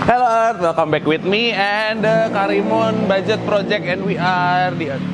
Hello Earth, welcome back with me and the Karimun Budget Project, and we are the Earth.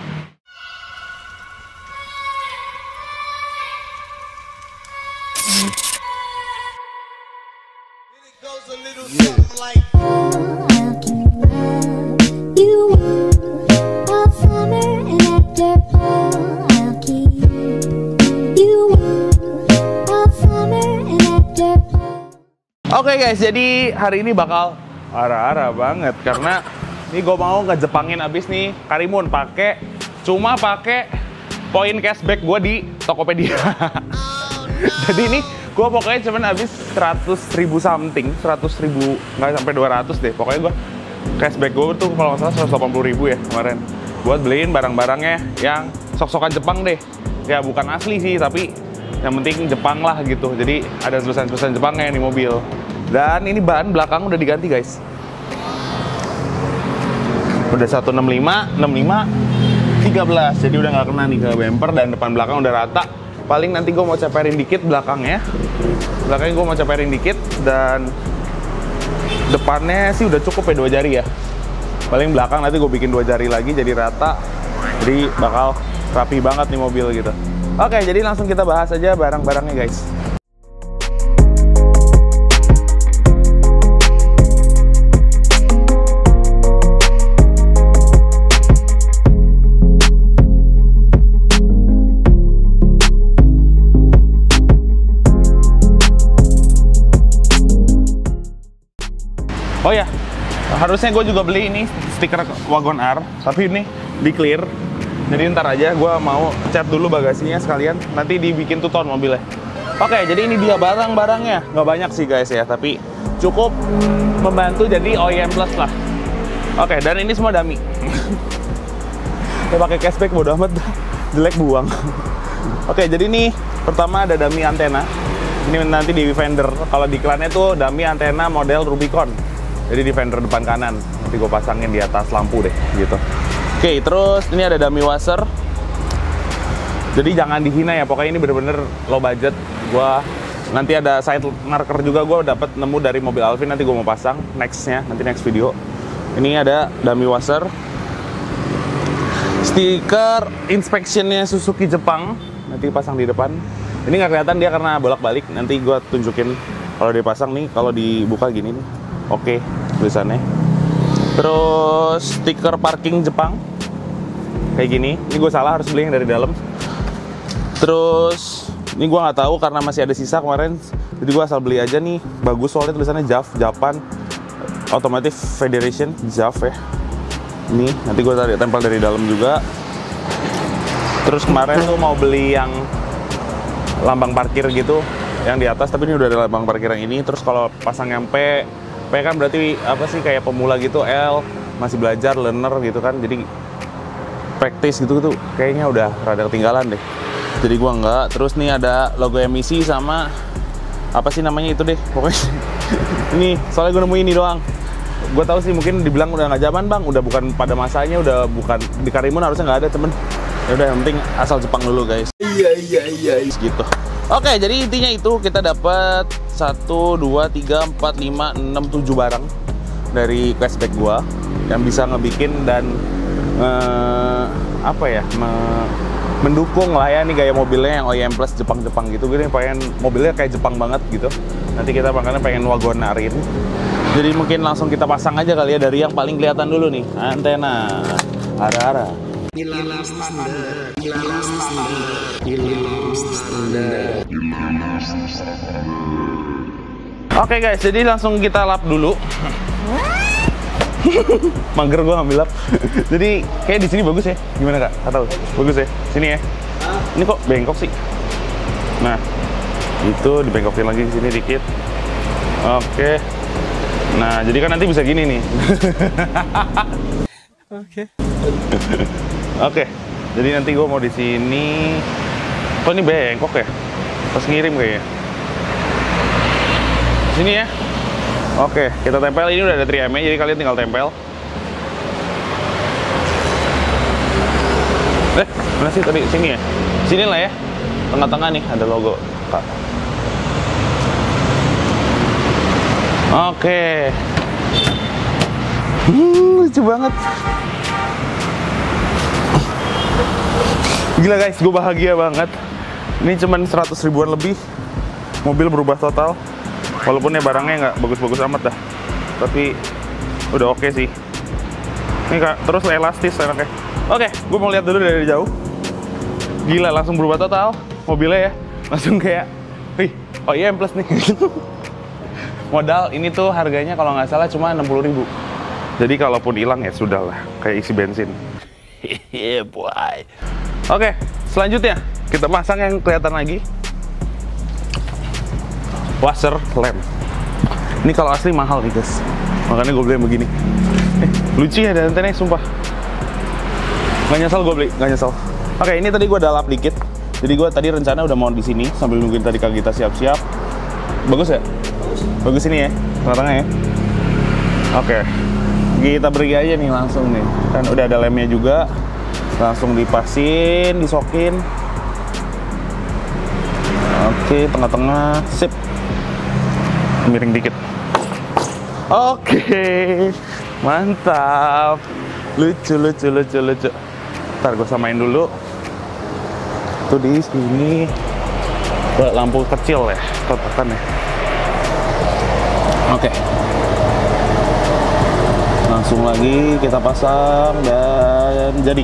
Oke guys, jadi hari ini bakal arah-arah banget karena ini gue mau ngejepangin abis nih Karimun cuma pakai poin cashback gue di Tokopedia. Jadi ini gue pokoknya cuman habis 100.000 something, 100.000 nggak sampai 200 deh. Pokoknya gue cashback gue tuh kalau nggak salah 180.000 ya kemarin buat beliin barang-barangnya yang sok-sokan Jepang deh. Ya bukan asli sih, tapi yang penting Jepang lah gitu. Jadi ada tulisan-tulisan Jepangnya di mobil. Dan ini ban belakang udah diganti guys. Udah 165, 65, 13. Jadi udah nggak kena nih ke bumper, dan depan belakang udah rata. Paling nanti gue mau ceperin dikit belakangnya. Belakangnya gue mau ceperin dikit, dan depannya sih udah cukup ya 2 jari ya. Paling belakang nanti gue bikin 2 jari lagi jadi rata. Jadi bakal rapi banget nih mobil gitu. Oke, jadi langsung kita bahas aja barang-barangnya guys. Oh ya, harusnya gue juga beli ini stiker Wagon R, tapi ini di clear. Jadi ntar aja gue mau cat dulu bagasinya sekalian, nanti dibikin two-tone mobilnya. Oke, jadi ini dia barang-barangnya. Nggak banyak sih guys ya, tapi cukup membantu jadi OEM Plus lah. Oke, dan ini semua dummy. Ya pakai cashback bodo amat, jelek buang. Oke, jadi ini pertama ada dummy antena. Ini nanti di fender, kalau di iklannya tuh dummy antena model Rubicon. Jadi di fender depan kanan, nanti gue pasangin di atas lampu deh, gitu. Oke, terus ini ada dummy washer. Jadi jangan dihina ya, pokoknya ini bener-bener low budget. Nanti ada side marker juga, gue dapet nemu dari mobil Alvin, nanti gue mau pasang nextnya, nanti next video. Ini ada dummy washer. Stiker inspectionnya Suzuki Jepang, nanti pasang di depan. Ini nggak kelihatan dia karena bolak-balik, nanti gue tunjukin kalau dipasang nih, kalau dibuka gini nih. Oke, tulisannya. Terus stiker parking Jepang kayak gini. Ini gue salah, harus beli yang dari dalam. Terus ini gue nggak tahu karena masih ada sisa kemarin, jadi gue asal beli aja nih. Bagus soalnya tulisannya Japan Automotive Federation, JAF ya. Ini nanti gue tempel dari dalam juga. Terus kemarin tuh mau beli yang lambang parkir gitu yang di atas, tapi ini udah ada lambang parkir yang ini. Terus kalau pasang yang P kan berarti apa sih, kayak pemula gitu. L masih belajar, learner gitu kan, jadi praktis gitu kayaknya udah rada ketinggalan deh, jadi gua enggak. Terus nih ada logo emisi sama apa sih namanya itu deh pokoknya. Ini soalnya gue nemu ini doang. Gue tahu sih mungkin dibilang udah nggak zaman bang, udah bukan pada masanya, udah bukan di Karimun, harusnya nggak ada temen. Ya udah, yang penting asal Jepang dulu guys. Iya gitu. Oke, jadi intinya itu kita dapat 1, 2, 3, 4, 5, 6, 7 barang dari cashback gua yang bisa ngebikin dan mendukung lah ya nih gaya mobilnya yang OEM Plus Jepang-Jepang gitu. Gue pengen mobilnya kayak Jepang banget gitu. Nanti kita makanya pengen wagonarin. Jadi mungkin langsung kita pasang aja kali ya dari yang paling kelihatan dulu nih, antena. Ara-ara. Oke guys, jadi langsung kita lap dulu. Mager gua ngambil lap. Jadi kayak di sini bagus ya. Gimana kak? Atau bagus ya? Sini ya. Ini kok bengkok sih. Nah, itu dibengkokin lagi di sini dikit. Oke. Nah, jadi kan nanti bisa gini nih. Oke. Jadi nanti gue mau di sini. Kok ini bengkok ya? Pas ngirim kayaknya. Sini ya. Oke, kita tempel. Ini udah ada 3M-nya, jadi kalian tinggal tempel. Mana sih tadi? Sini ya? Sini lah ya. Tengah-tengah nih ada logo Kak. Oke. Lucu banget. Gila guys, gue bahagia banget. Ini cuman 100 ribuan lebih, mobil berubah total. Walaupun ya barangnya nggak bagus-bagus amat dah, tapi udah oke sih. Ini kak, terus elastis enaknya. Oke, gue mau lihat dulu dari jauh. Gila, langsung berubah total mobilnya ya. Langsung kayak, wih, OEM plus nih. Modal ini tuh harganya kalau nggak salah cuma 60 ribu. Jadi kalaupun hilang ya sudah lah, kayak isi bensin. Hehehe boy. Oke, selanjutnya kita pasang yang kelihatan lagi. Washer lamp. Ini kalau asli mahal nih guys, makanya gue beli yang begini. Lucu ya dan antenanya, sumpah. Gak nyesel gue beli, gak nyesel. Oke, ini tadi gue udah lap dikit. Jadi gue tadi rencana udah mau di sini sambil nungguin tadi Kak Gita siap-siap. Bagus ya? Bagus ini ya, tengah-tengah ya. Oke, kita beri aja nih langsung nih. Kan udah ada lemnya juga. Langsung dipasin, disokin. Oke, tengah-tengah, sip. Miring dikit. Oke, mantap. Lucu. Ntar gue samain dulu. Tuh di sini lampu kecil ya, kotakan ya. Oke. Langsung lagi kita pasang dan jadi.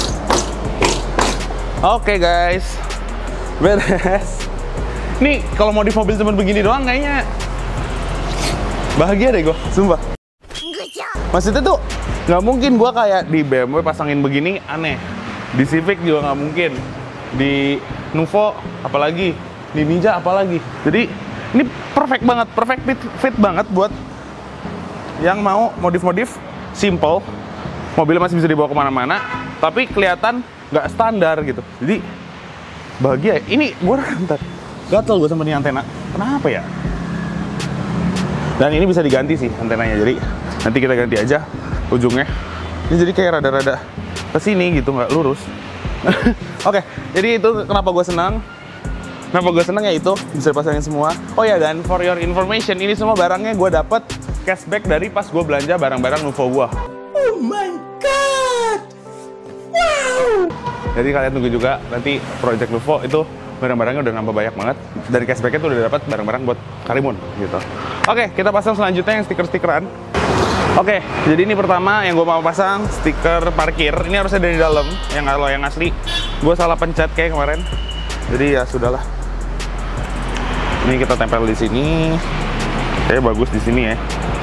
Oke guys, beres. Nih kalau modif mobil cuma begini doang kayaknya bahagia deh gue, sumpah. Maksudnya tuh nggak mungkin gue kayak di BMW pasangin begini, aneh. Di Civic juga nggak mungkin. Di Nuvo apalagi, di Ninja apalagi. Jadi ini perfect banget, perfect fit banget buat yang mau modif-modif simple. Mobilnya masih bisa dibawa kemana-mana, tapi kelihatan nggak standar gitu. Jadi bahagia. Ini gue ntar gatel gue sama ini antena. Kenapa ya? Dan ini bisa diganti sih antenanya. Jadi nanti kita ganti aja ujungnya. Ini jadi kayak rada-rada kesini gitu, nggak lurus. Oke, jadi itu kenapa gue senang. Kenapa gue senang ya itu bisa dipasangin semua. Oh ya, dan for your information, ini semua barangnya gue dapet cashback dari pas gue belanja barang-barang Nuvo gue. Oh my god! Wow! Jadi kalian tunggu juga nanti Project Nuvo itu barang-barangnya udah nambah banyak banget. Dan cashbacknya tuh udah dapat barang-barang buat Karimun gitu. Oke, kita pasang selanjutnya yang stiker-stikeran. Oke, jadi ini pertama yang gue mau pasang stiker parkir. Ini harusnya dari dalam, yang kalau yang asli gue salah pencet kayak kemarin. Jadi ya sudahlah. Ini kita tempel di sini. Kayak bagus di sini ya.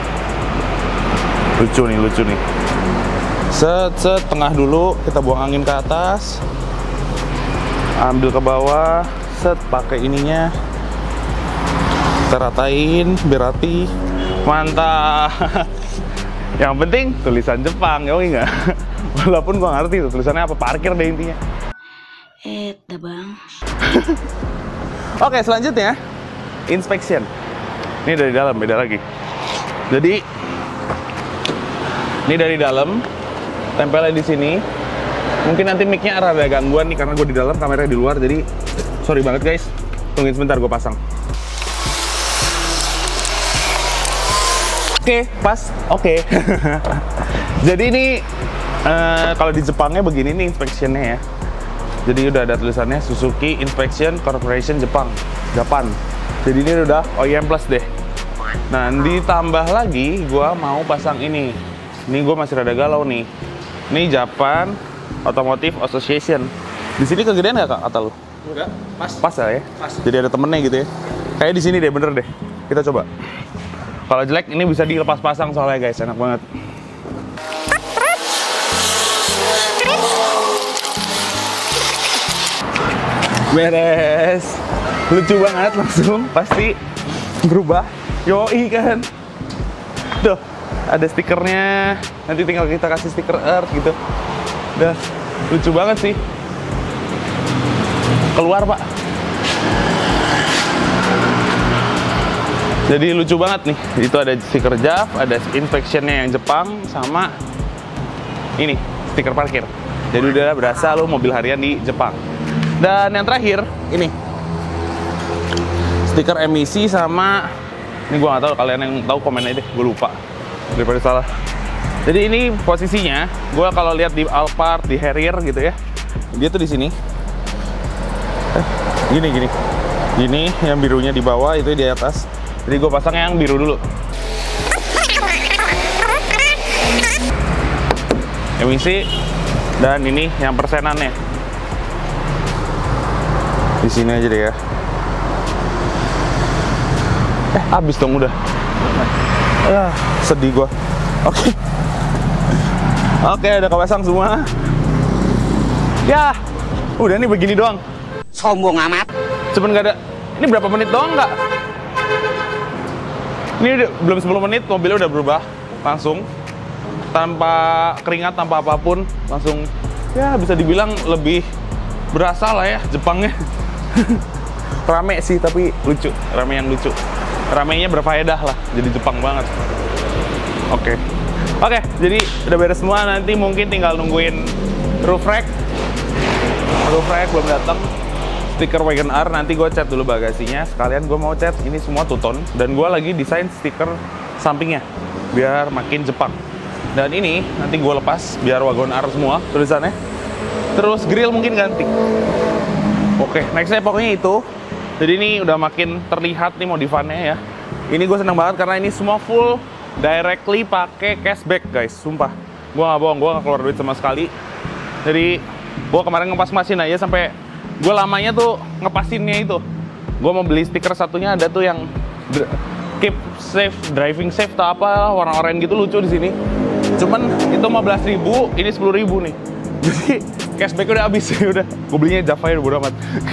Lucu nih. Set tengah dulu, kita buang angin ke atas. Ambil ke bawah, set pakai ininya. Kita ratain biar rapi. Mantap. Yang penting tulisan Jepang, yoi nggak? Walaupun gua ngerti tuh tulisannya apa, parkir deh intinya. Bang. Oke, selanjutnya inspection. Ini dari dalam, beda lagi. Jadi ini dari dalam, tempelnya di sini. Mungkin nanti mic-nya rada gangguan nih karena gue di dalam, kameranya di luar. Jadi sorry banget guys. Tungguin sebentar, gue pasang. Oke, pas. Oke. Jadi ini kalau di Jepangnya begini nih inspection-nya ya. Jadi udah ada tulisannya Suzuki Inspection Corporation Japan. Jadi ini udah OEM plus deh. Nah, ditambah lagi gua mau pasang ini. Ini gue masih rada galau nih. Ini Japan Automotive Association. Di sini kegedean nggak kak kata lu? Enggak, pas. Pas ya? Pas. Jadi ada temennya gitu ya. Kayak di sini deh, bener deh. Kita coba. Kalau jelek ini bisa dilepas pasang soalnya guys, enak banget. Beres. Lucu banget langsung, pasti berubah. Yoi kan. Tuh, ada stikernya. Nanti tinggal kita kasih stiker Earth gitu. Udah, lucu banget sih. Keluar pak. Jadi lucu banget nih. Itu ada stiker JAF, ada inspection-nya yang Jepang, sama ini stiker parkir. Jadi udah berasa lo mobil harian di Jepang. Dan yang terakhir ini stiker emisi sama ini, gua nggak tahu, kalian yang tahu komen aja deh, gue lupa. daripada salah. Jadi ini posisinya, gue kalau lihat di Alphard, di Harrier gitu ya, dia tuh di sini. Gini, yang birunya di bawah, itu di atas. Jadi gue pasang yang biru dulu. Emisi dan ini yang persenannya. Di sini aja deh ya. Habis dong udah. Sedih gua. Oke, udah kepasang semua. Ya, udah nih begini doang. Sombong amat. Cuman nggak ada. Ini berapa menit doang nggak? Ini belum 10 menit mobilnya udah berubah langsung. Tanpa keringat, tanpa apapun, langsung ya bisa dibilang lebih berasa lah ya Jepangnya. Rame sih tapi lucu, rame yang lucu. Ramenya berfaedah lah, jadi Jepang banget. Oke, jadi udah beres semua. Nanti mungkin tinggal nungguin roof rack. Roof rack belum datang. Stiker Wagon R nanti gue cat dulu bagasinya. Sekalian gue mau cat ini semua two-tone. Dan gue lagi desain stiker sampingnya biar makin Jepang. Dan ini nanti gue lepas biar Wagon R semua tulisannya. Terus grill mungkin ganti. Oke, nextnya pokoknya itu. Jadi ini udah makin terlihat nih modifannya ya. Ini gue seneng banget karena ini semua full directly pakai cashback guys. Sumpah, gue nggak bohong, gue nggak keluar duit sama sekali. Jadi gue kemarin ngepas mesin aja sampai gue lamanya tuh ngepasinnya itu. Gue mau beli stiker satunya ada tuh yang keep safe, driving safe atau apa warna oranye gitu, lucu di sini. Cuman itu 15.000, ini 10.000 nih. Jadi cashback udah habis ya udah. Gue belinya Java ya, bodo amat.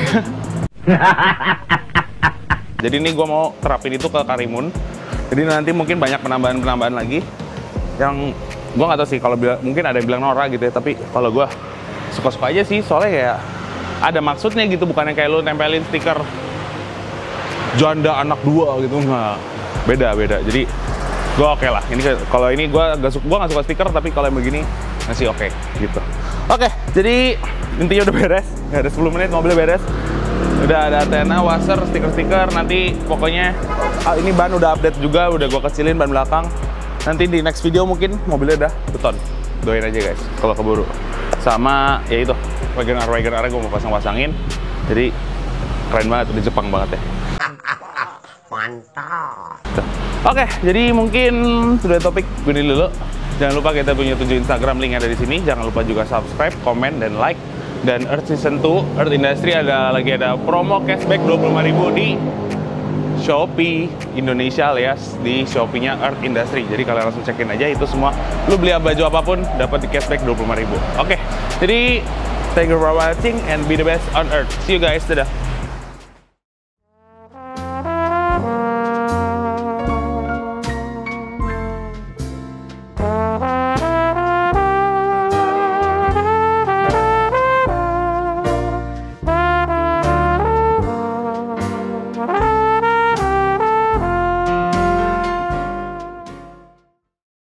Jadi ini gue mau terapin itu ke Karimun. Jadi nanti mungkin banyak penambahan lagi. Yang gue nggak tahu sih kalau mungkin ada yang bilang norak gitu ya. Tapi kalau gue suka-suka aja sih, soalnya kayak ada maksudnya gitu, bukannya kayak lu tempelin stiker janda anak dua gitu, nggak. Beda. Jadi gue oke lah. Ini kalau ini gue nggak suka stiker, tapi kalau yang begini masih oke gitu. Oke, jadi intinya udah beres. Nggak ada 10 menit mobilnya beres. Udah ada antena, washer, stiker-stiker. Nanti pokoknya ini ban udah update juga, udah gue kecilin ban belakang. Nanti di next video mungkin mobilnya udah beton. Doain aja guys kalau keburu. Sama ya itu Wagon R gue mau pasang-pasangin. Jadi keren banget, udah Jepang banget ya. Mantap. Oke, jadi mungkin sudah topik gini dulu. Jangan lupa kita punya 7 Instagram, link ada di sini. Jangan lupa juga subscribe, komen, dan like. Dan Earth Season 2, Earth Industry ada promo cashback 25.000 di Shopee Indonesia alias di Shopee-nya Earth Industry. Jadi kalian langsung cekin aja itu semua. Lu beli baju apapun dapat di cashback 25.000. Oke, jadi thank you for watching and be the best on Earth. See you guys, dadah.